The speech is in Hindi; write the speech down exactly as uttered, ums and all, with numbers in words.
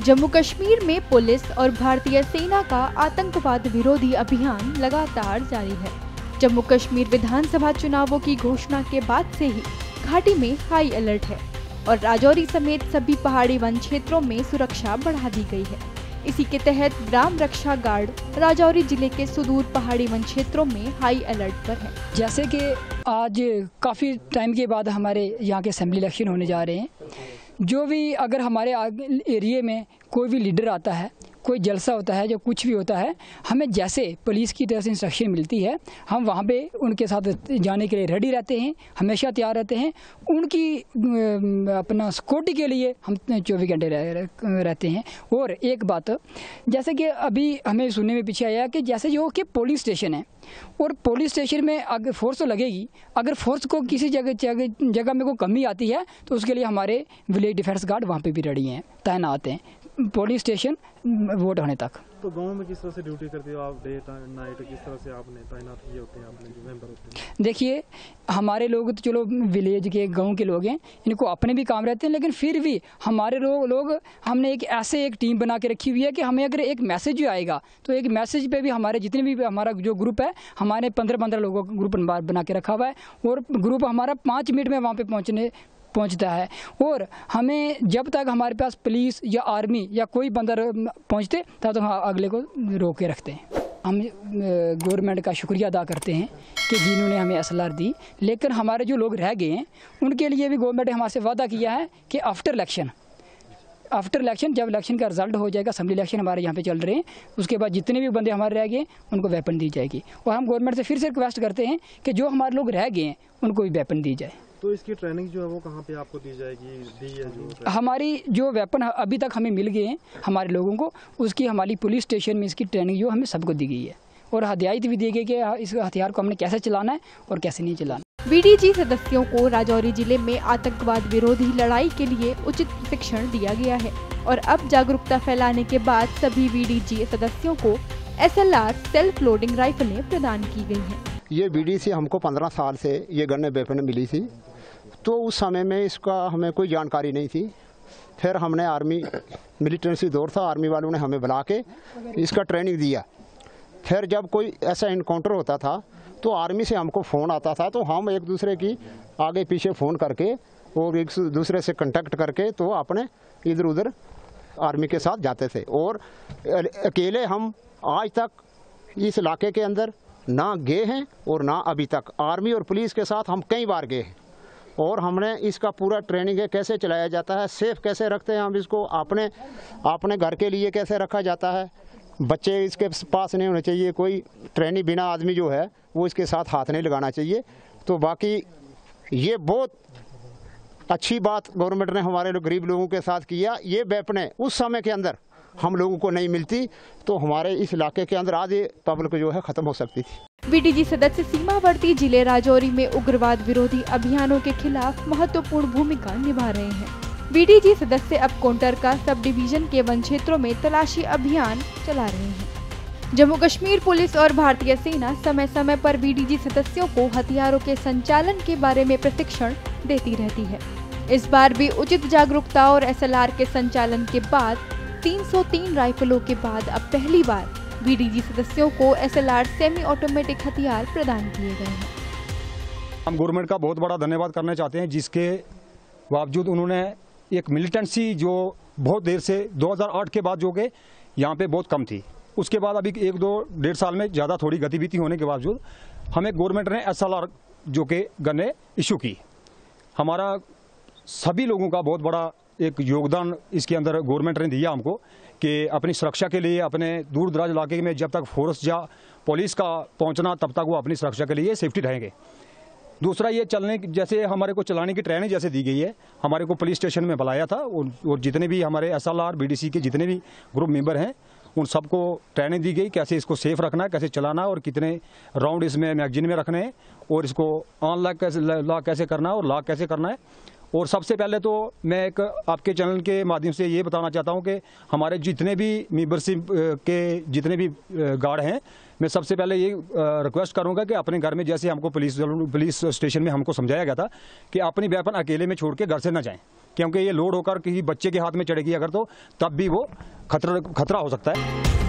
जम्मू कश्मीर में पुलिस और भारतीय सेना का आतंकवाद विरोधी अभियान लगातार जारी है। जम्मू कश्मीर विधानसभा चुनावों की घोषणा के बाद से ही घाटी में हाई अलर्ट है और राजौरी समेत सभी पहाड़ी वन क्षेत्रों में सुरक्षा बढ़ा दी गई है। इसी के तहत ग्राम रक्षा गार्ड राजौरी जिले के सुदूर पहाड़ी वन क्षेत्रों में हाई अलर्ट पर है। जैसे कि आज काफ़ी टाइम के बाद हमारे यहाँ के असेंबली इलेक्शन होने जा रहे हैं। जो भी अगर हमारे एरिया में कोई भी लीडर आता है, कोई जलसा होता है, जो कुछ भी होता है, हमें जैसे पुलिस की तरफ से इंस्ट्रक्शन मिलती है, हम वहाँ पे उनके साथ जाने के लिए रेडी रहते हैं, हमेशा तैयार रहते हैं। उनकी अपना सिक्योरिटी के लिए हम चौबीस घंटे रह, रहते हैं। और एक बात, जैसे कि अभी हमें सुनने में पीछे आया कि जैसे जो कि पुलिस स्टेशन है और पुलिस स्टेशन में अगर फोर्स तो लगेगी, अगर फोर्स को किसी जगह जगह जगह में कोई कमी आती है तो उसके लिए हमारे विलेज डिफेंस गार्ड वहाँ पे भी रेडी हैं, तैनात हैं पुलिस स्टेशन वोट होने तक। तो गांव में किस तरह से ड्यूटी करते हो आप, डे नाइट, किस तरह से आपने तैनात किए होते हैं आपने जो मेंबर होते हैं? देखिए, हमारे लोग तो चलो विलेज के गांव के लोग हैं, इनको अपने भी काम रहते हैं, लेकिन फिर भी हमारे लोग लोग हमने एक ऐसे एक टीम बना के रखी हुई है कि हमें अगर एक मैसेज जो आएगा तो एक मैसेज पे भी हमारे जितने भी हमारा जो ग्रुप है, हमारे पंद्रह पंद्रह लोगों का ग्रुप बना के रखा हुआ है और ग्रुप हमारा पाँच मिनट में वहाँ पर पहुँचने पहुंचता है। और हमें जब तक हमारे पास पुलिस या आर्मी या कोई बंदा पहुंचते तब तक हम अगले को रोक के रखते हैं। हम गवर्नमेंट का शुक्रिया अदा करते हैं कि जिन्होंने हमें एस एल आर दी, लेकिन हमारे जो लोग रह गए हैं उनके लिए भी गवर्नमेंट ने हमारे वादा किया है कि आफ्टर इलेक्शन आफ्टर इलेक्शन जब इलेक्शन का रिजल्ट हो जाएगा, असेंबली इलेक्शन हमारे यहाँ पे चल रहे हैं, उसके बाद जितने भी बंदे हमारे रह गए उनको वेपन दी जाएगी। और हम गवर्नमेंट से फिर से रिक्वेस्ट करते हैं कि जो हमारे लोग रह गए हैं उनको भी वेपन दी जाए। तो इसकी ट्रेनिंग जो है वो कहाँ पे आपको दी जाएगी? दी है जो हमारी जो वेपन अभी तक हमें मिल गए हैं हमारे लोगों को, उसकी हमारी पुलिस स्टेशन में इसकी ट्रेनिंग जो हमें सबको दी गई है और हदायत भी दी गई कि इस हथियार को हमने कैसे चलाना है और कैसे नहीं चलाना। वीडीजी सदस्यों को राजौरी जिले में आतंकवाद विरोधी लड़ाई के लिए उचित प्रशिक्षण दिया गया है और अब जागरूकता फैलाने के बाद सभी वीडीजी सदस्यों को S L R self loading राइफलें प्रदान की गई हैं। ये वीडीसी हमको पंद्रह साल से ये गन वेपन मिली थी, तो उस समय में इसका हमें कोई जानकारी नहीं थी। फिर हमने आर्मी मिलिटेंसी दौर था, आर्मी वालों ने हमें बुला के इसका ट्रेनिंग दिया। फिर जब कोई ऐसा इनकाउंटर होता था तो आर्मी से हमको फ़ोन आता था, तो हम एक दूसरे की आगे पीछे फ़ोन करके और एक दूसरे से कांटेक्ट करके तो अपने इधर उधर आर्मी के साथ जाते थे। और अकेले हम आज तक इस इलाके के अंदर ना गए हैं और ना अभी तक। आर्मी और पुलिस के साथ हम कई बार गए हैं और हमने इसका पूरा ट्रेनिंग है, कैसे चलाया जाता है, सेफ कैसे रखते हैं हम इसको, अपने अपने घर के लिए कैसे रखा जाता है, बच्चे इसके पास नहीं होने चाहिए, कोई ट्रेनिंग बिना आदमी जो है वो इसके साथ हाथ नहीं लगाना चाहिए। तो बाकी ये बहुत अच्छी बात गवर्नमेंट ने हमारे लोग गरीब लोगों के साथ किया। ये वेपनें उस समय के अंदर हम लोगों को नहीं मिलती तो हमारे इस इलाके के अंदर आधी पब्लिक जो है खत्म हो सकती थी। वीडीजी सदस्य सीमावर्ती जिले राजौरी में उग्रवाद विरोधी अभियानों के खिलाफ महत्वपूर्ण भूमिका निभा रहे हैं। वीडीजी सदस्य अब कोंटरका सब डिवीजन के वन क्षेत्रों में तलाशी अभियान चला रहे हैं। जम्मू कश्मीर पुलिस और भारतीय सेना समय समय पर वीडीजी सदस्यों को हथियारों के संचालन के बारे में प्रशिक्षण देती रहती है। इस बार भी उचित जागरूकता और एस एल आर के संचालन के बाद तीन सौ तीन राइफलों के बाद अब पहली बार वीडीजी सदस्यों को S L R semi automatic हथियार प्रदान किए गए हैं। हम गवर्नमेंट का बहुत बड़ा धन्यवाद करना चाहते हैं, जिसके बावजूद उन्होंने एक मिलिटेंसी जो बहुत देर से दो हज़ार आठ के बाद जो कि यहाँ पे बहुत कम थी, उसके बाद अभी एक दो डेढ़ साल में ज़्यादा थोड़ी गतिविधि होने के बावजूद हमें गवर्नमेंट ने एस एल आर जो कि गन्ने इशू की। हमारा सभी लोगों का बहुत बड़ा एक योगदान इसके अंदर गवर्नमेंट ने दिया हमको कि अपनी सुरक्षा के लिए अपने दूर दराज इलाके में जब तक फोर्स या पुलिस का पहुंचना तब तक वो अपनी सुरक्षा के लिए सेफ्टी रहेंगे। दूसरा ये चलने जैसे हमारे को चलाने की ट्रेनिंग जैसे दी गई है, हमारे को पुलिस स्टेशन में बुलाया था और जितने भी हमारे S L R B D C के जितने भी ग्रुप मेंबर हैं उन सबको ट्रेनिंग दी गई, कैसे इसको सेफ रखना है, कैसे चलाना है और कितने राउंड इसमें मैगजीन में रखने हैं और इसको ऑन लॉक कैसे लॉक कैसे करना है और लॉक कैसे करना है। और सबसे पहले तो मैं एक आपके चैनल के माध्यम से ये बताना चाहता हूँ कि हमारे जितने भी मेंबरशिप के जितने भी गार्ड हैं, मैं सबसे पहले ये रिक्वेस्ट करूँगा कि अपने घर में जैसे हमको पुलिस पुलिस स्टेशन में हमको समझाया गया था कि अपनी वेपन अकेले में छोड़ के घर से ना जाएं, क्योंकि ये लोड होकर किसी बच्चे के हाथ में चढ़ेगी अगर तो तब भी वो खतरा खतरा हो सकता है।